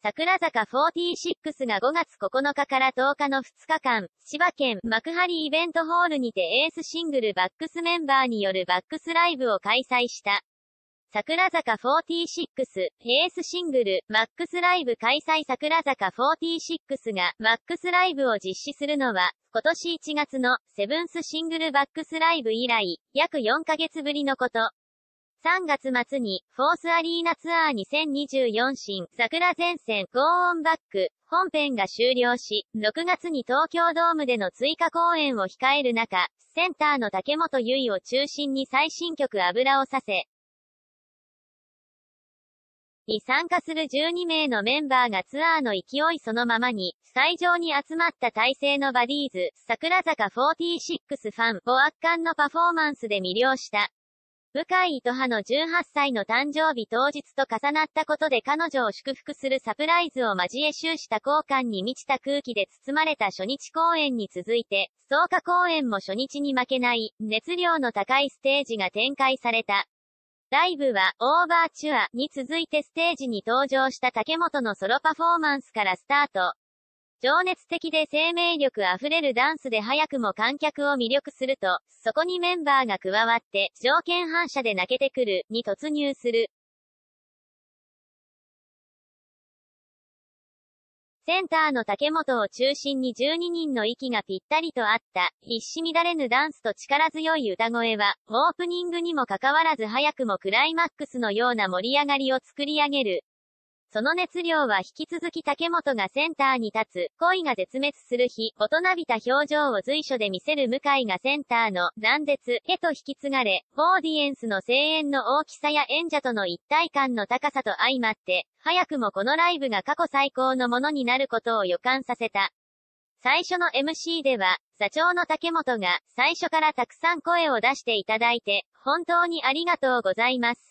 桜坂46が5月9日から10日の2日間、千葉県幕張イベントホールにてエースシングルバックスメンバーによるバックスライブを開催した。桜坂46、エースシングル、マックスライブ開催。桜坂46がマックスライブを実施するのは、今年1月のセブンスシングルバックスライブ以来、約4ヶ月ぶりのこと。3月末に、フォースアリーナツアー2024新桜前線ゴーオンバック本編が終了し、6月に東京ドームでの追加公演を控える中、センターの竹本結衣を中心に最新曲油をさせ、に参加する12名のメンバーがツアーの勢いそのままに、会場に集まった大勢のバディーズ、桜坂46ファンを圧巻のパフォーマンスで魅了した。向井糸葉の18歳の誕生日当日と重なったことで彼女を祝福するサプライズを交え終始多幸感に満ちた空気で包まれた初日公演に続いて、10日公演も初日に負けない熱量の高いステージが展開された。ライブはオーバーチュアに続いてステージに登場した竹本のソロパフォーマンスからスタート。情熱的で生命力あふれるダンスで早くも観客を魅力すると、そこにメンバーが加わって、条件反射で泣けてくる、に突入する。センターの竹本を中心に12人の息がぴったりと合った、一糸乱れぬダンスと力強い歌声は、オープニングにもかかわらず早くもクライマックスのような盛り上がりを作り上げる。その熱量は引き続き竹本がセンターに立つ、恋が絶滅する日、大人びた表情を随所で見せる向井がセンターの断絶へと引き継がれ、オーディエンスの声援の大きさや演者との一体感の高さと相まって、早くもこのライブが過去最高のものになることを予感させた。最初の MC では、座長の竹本が最初からたくさん声を出していただいて、本当にありがとうございます。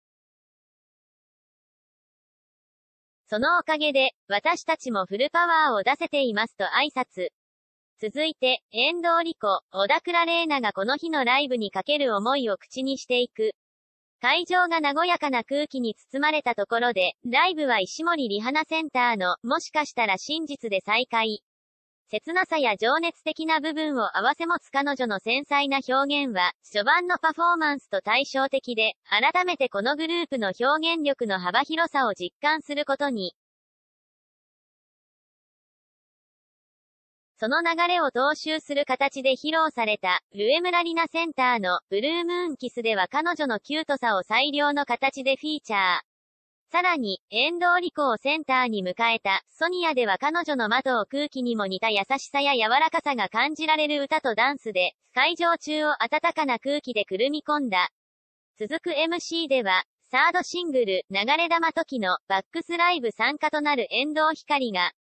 そのおかげで、私たちもフルパワーを出せていますと挨拶。続いて、遠藤莉子、小田倉玲奈がこの日のライブにかける思いを口にしていく。会場が和やかな空気に包まれたところで、ライブは石森里花センターの、もしかしたら真実で再会。切なさや情熱的な部分を併せ持つ彼女の繊細な表現は、序盤のパフォーマンスと対照的で、改めてこのグループの表現力の幅広さを実感することに。その流れを踏襲する形で披露された、上村里奈センターの、ブルームーンキスでは彼女のキュートさを最良の形でフィーチャー。さらに、遠藤莉子をセンターに迎えた、ソニアでは彼女の窓を空気にも似た優しさや柔らかさが感じられる歌とダンスで、会場中を温かな空気でくるみ込んだ。続く MC では、サードシングル、流れ弾時のバックスライブ参加となる遠藤ひかりが、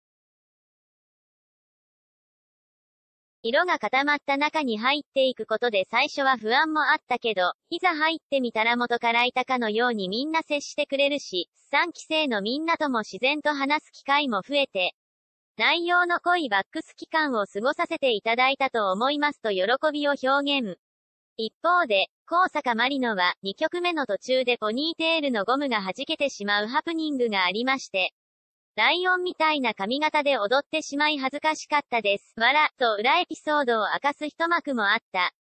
色が固まった中に入っていくことで最初は不安もあったけど、いざ入ってみたら元からいたかのようにみんな接してくれるし、3期生のみんなとも自然と話す機会も増えて、内容の濃いバックス期間を過ごさせていただいたと思いますと喜びを表現。一方で、高坂まりのは2曲目の途中でポニーテールのゴムが弾けてしまうハプニングがありまして、ライオンみたいな髪型で踊ってしまい恥ずかしかったです。わら、と裏エピソードを明かす一幕もあった。